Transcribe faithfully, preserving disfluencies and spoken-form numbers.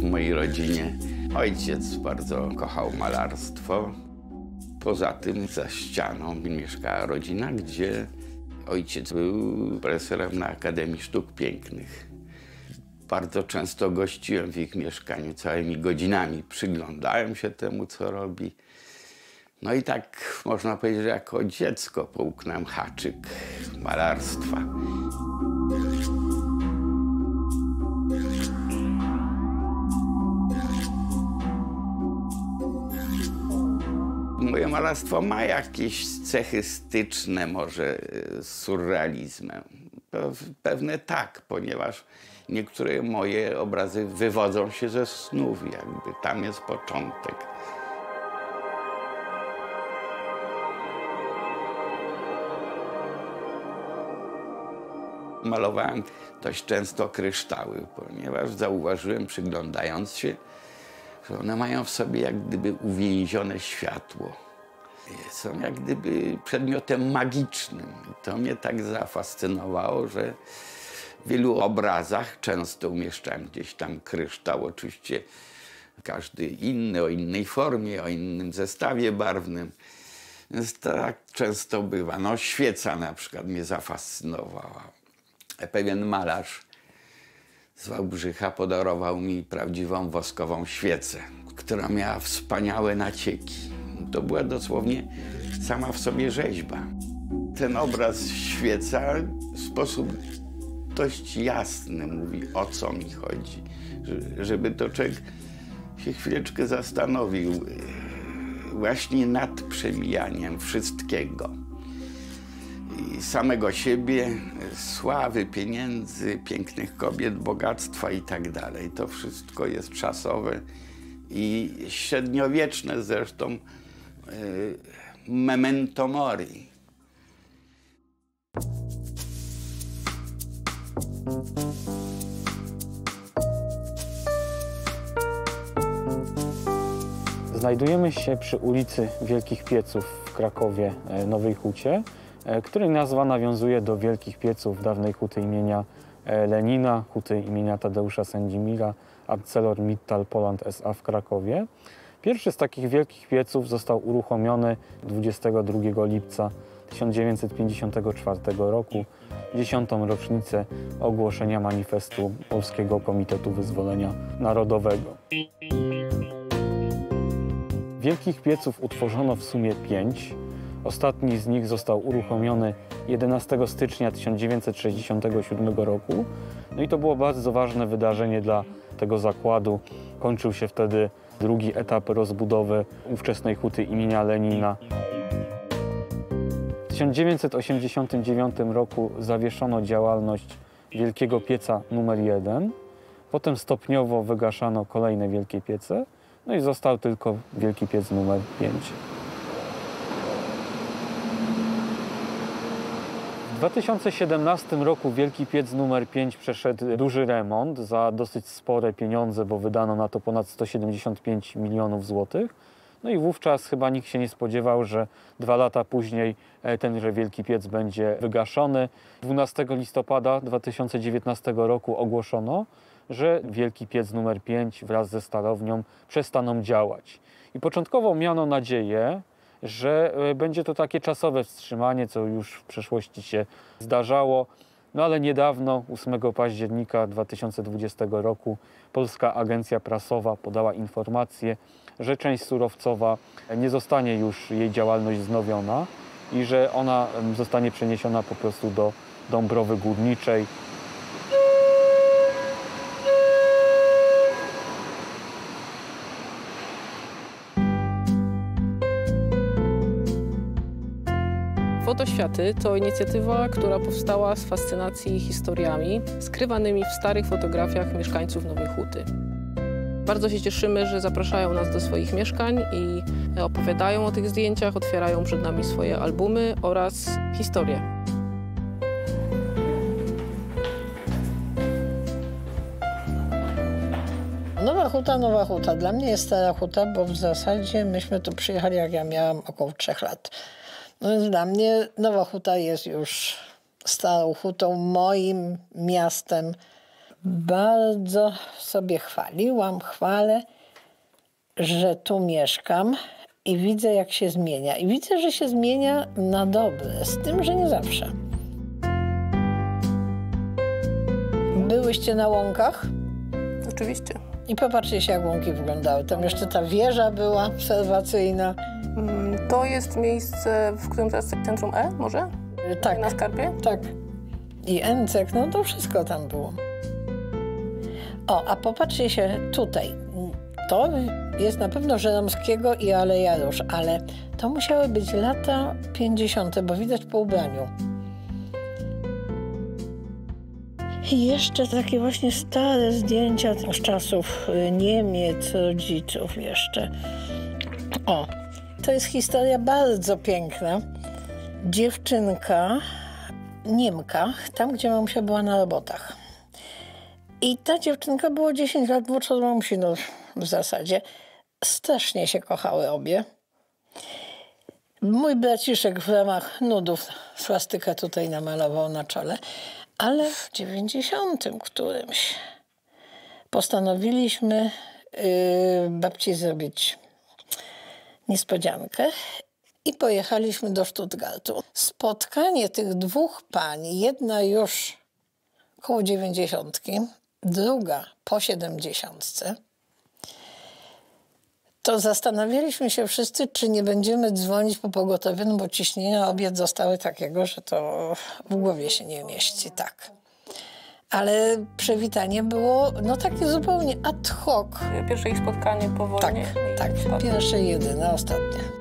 w mojej rodzinie. Ojciec bardzo kochał malarstwo. Poza tym za ścianą mieszkała rodzina, gdzie ojciec był profesorem na Akademii Sztuk Pięknych. Bardzo często gościłem w ich mieszkaniu całymi godzinami. Przyglądałem się temu, co robi. No i tak można powiedzieć, że jako dziecko połknąłem haczyk malarstwa. Moje malarstwo ma jakieś cechy styczne może z surrealizmem. Pewne tak, ponieważ niektóre moje obrazy wywodzą się ze snów, jakby tam jest początek. Malowałem dość często kryształy, ponieważ zauważyłem, przyglądając się, że one mają w sobie jak gdyby uwięzione światło. Są jak gdyby przedmiotem magicznym. I to mnie tak zafascynowało, że w wielu obrazach często umieszczałem gdzieś tam kryształ. Oczywiście każdy inny, o innej formie, o innym zestawie barwnym. Więc tak często bywa. No, świeca na przykład mnie zafascynowała. Pewien malarz z Wałbrzycha podarował mi prawdziwą woskową świecę, która miała wspaniałe nacieki. To była dosłownie sama w sobie rzeźba. Ten obraz świeca w sposób dość jasny mówi, o co mi chodzi. Żeby to człowiek się chwileczkę zastanowił właśnie nad przemijaniem wszystkiego. I samego siebie, sławy, pieniędzy, pięknych kobiet, bogactwa i tak dalej. To wszystko jest czasowe i średniowieczne zresztą y, memento mori. Znajdujemy się przy ulicy Wielkich Pieców w Krakowie, Nowej Hucie, której nazwa nawiązuje do Wielkich Pieców dawnej huty imienia Lenina, huty imienia Tadeusza Sędzimira, ArcelorMittal Poland S A w Krakowie. Pierwszy z takich wielkich pieców został uruchomiony dwudziestego drugiego lipca tysiąc dziewięćset pięćdziesiątego czwartego roku, dziesiątą rocznicę ogłoszenia manifestu Polskiego Komitetu Wyzwolenia Narodowego. Wielkich pieców utworzono w sumie pięć. Ostatni z nich został uruchomiony jedenastego stycznia tysiąc dziewięćset sześćdziesiątego siódmego roku. No i to było bardzo ważne wydarzenie dla tego zakładu. Kończył się wtedy drugi etap rozbudowy ówczesnej huty imienia Lenina. W tysiąc dziewięćset osiemdziesiątym dziewiątym roku zawieszono działalność Wielkiego Pieca numer jeden. Potem stopniowo wygaszano kolejne wielkie piece. No i został tylko Wielki Piec numer pięć. W dwa tysiące siedemnastym roku Wielki Piec numer pięć przeszedł duży remont za dosyć spore pieniądze, bo wydano na to ponad sto siedemdziesiąt pięć milionów złotych. No i wówczas chyba nikt się nie spodziewał, że dwa lata później tenże Wielki Piec będzie wygaszony. dwunastego listopada dwa tysiące dziewiętnastego roku ogłoszono, że Wielki Piec numer pięć wraz ze starownią przestaną działać. I początkowo miano nadzieję, że będzie to takie czasowe wstrzymanie, co już w przeszłości się zdarzało. No ale niedawno, ósmego października dwa tysiące dwudziestego roku, Polska Agencja Prasowa podała informację, że część surowcowa nie zostanie już jej działalność wznowiona i że ona zostanie przeniesiona po prostu do Dąbrowy Górniczej. Fotoświaty to inicjatywa, która powstała z fascynacji historiami skrywanymi w starych fotografiach mieszkańców Nowej Huty. Bardzo się cieszymy, że zapraszają nas do swoich mieszkań i opowiadają o tych zdjęciach, otwierają przed nami swoje albumy oraz historie. Nowa Huta, Nowa Huta. Dla mnie jest Stara Huta, bo w zasadzie myśmy tu przyjechali, jak ja miałam około trzech lat. No więc dla mnie Nowa Huta jest już Starą Hutą, moim miastem. bardzo sobie chwaliłam, chwalę, że tu mieszkam i widzę, jak się zmienia. I widzę, że się zmienia na dobre, z tym, że nie zawsze. Byłyście na łąkach? Oczywiście. I popatrzcie się, jak łąki wyglądały. Tam jeszcze ta wieża była obserwacyjna. Mm, To jest miejsce, w którym teraz jest centrum E, może? Tak, Na Skarpie? tak. I Encek, no to wszystko tam było. O, a popatrzcie się tutaj. To jest na pewno Żeromskiego i Aleja Róż, ale to musiały być lata pięćdziesiąte, bo widać po ubraniu. I jeszcze takie właśnie stare zdjęcia z czasów Niemiec, rodziców jeszcze. O, to jest historia bardzo piękna. Dziewczynka, Niemka, tam gdzie mamusia była na robotach. I ta dziewczynka było dziesięć lat młodsza od mamusi, no w zasadzie. Strasznie się kochały obie. Mój braciszek w ramach nudów swastykę tutaj namalował na czole. Ale w dziewięćdziesiątym którymś postanowiliśmy yy, babci zrobić niespodziankę i pojechaliśmy do Stuttgartu. Spotkanie tych dwóch pań, jedna już koło dziewięćdziesiątki, druga po siedemdziesiątce, to zastanawialiśmy się wszyscy, czy nie będziemy dzwonić po pogotowie, no bo ciśnienia obie zostały takiego, że to w głowie się nie mieści, tak. Ale przywitanie było no takie zupełnie ad hoc. Pierwsze ich spotkanie po Tak, wojnie. i tak, ostatnie. pierwsze i jedyne, ostatnie.